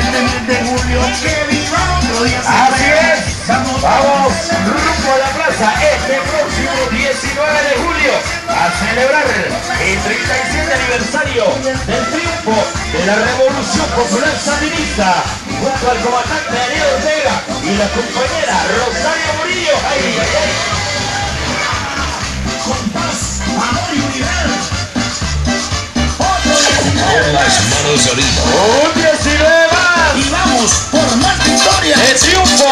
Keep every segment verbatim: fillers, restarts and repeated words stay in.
este mes de julio, que viva otro día. Así es, vamos rumbo a la plaza este próximo diecinueve de julio a celebrar el treinta y siete aniversario del triunfo de la Revolución Popular Sandinista, junto al comandante Daniel Ortega y la compañera Rosario Murillo. ¡Ay, ay, ay! Con paz, amor y unidad. Con las manos arriba. ¡Un diecinueve más! Y vamos por más victorias. ¡De triunfo!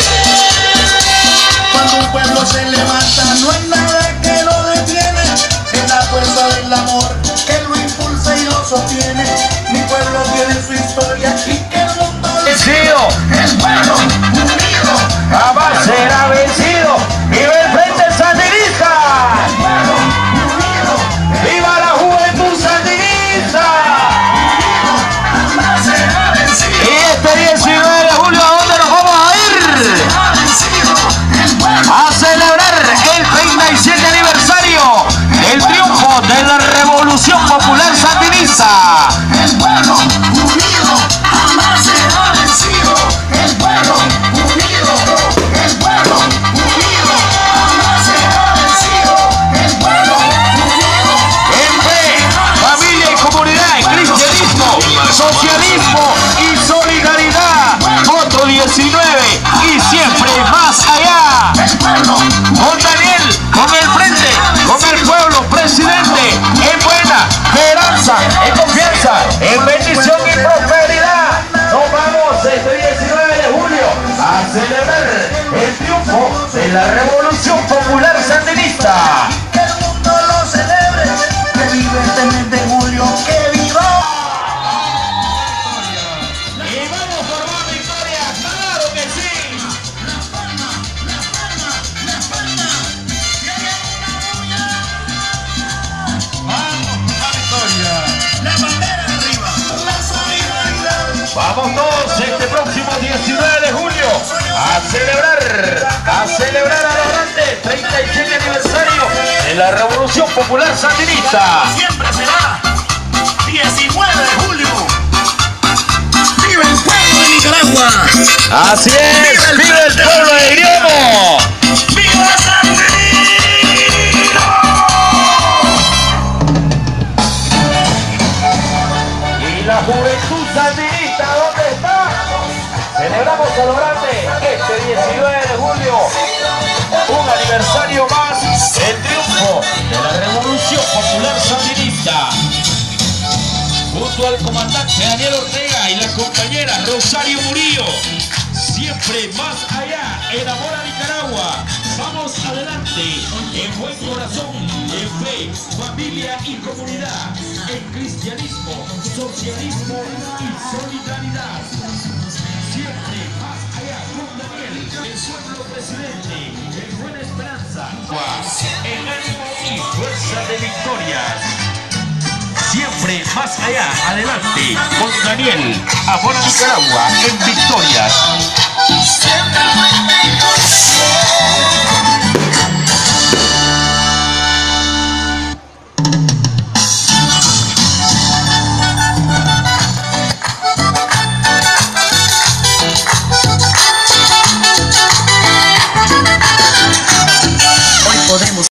Cuando un pueblo se levanta, no hay nada que lo detiene. Es la fuerza del amor que lo impulsa y lo sostiene. Mi pueblo tiene su historia y que el mundo lo ¡Vencido! El pueblo unido ¡Jamás será vencido! ¡Viva el Frente Sandinista! El pueblo unido ¡Viva la juventud sandinista! jamás será vencido. Y este diecinueve de julio, ¿a dónde nos vamos a ir? Será vencido. El pueblo A celebrar el treinta y siete aniversario del triunfo de la Revolución Popular Sandinista. El pueblo unido jamás será vencido. El pueblo unido, el pueblo unido jamás será vencido. El pueblo unido. En fe, familia y comunidad, cristianismo, socialismo y solidaridad. Otro diecinueve y siempre más allá. El pueblo Con Daniel, con el frente, con el pueblo, presidente, en buena esperanza, en confianza, en bendición y prosperidad. Nos vamos este diecinueve de julio a celebrar el triunfo de la Revolución Popular Sandinista. que el mundo lo celebre. Que vive este mes de julio. Que viva. Y vamos por más victorias, claro que sí. La bandera arriba. La solidaridad. Vamos todos este próximo diecinueve de julio a celebrar, a celebrar a lo grande treinta y siete aniversario de la Revolución Popular Sandinista. Siempre será diecinueve de julio. ¡Viva el pueblo de Nicaragua! Así es, vive el pueblo de Griego. ¡Viva Sandinista! Y la juventud sandinista, ¿dónde está? Celebramos a lo grande este diecinueve de julio un aniversario más del triunfo de la Revolución Popular Sandinista. Junto al comandante Daniel Ortega y la compañera Rosario Murillo. Siempre más allá, en amor a Nicaragua. Vamos adelante, en buen corazón, en fe, familia y comunidad, en cristianismo, socialismo y solidaridad. Siempre más allá con Daniel, el pueblo presidente, en buena esperanza, en ánimo y fuerza de victorias. Siempre más allá, adelante, con Daniel, amor a Nicaragua, en victorias. Siempre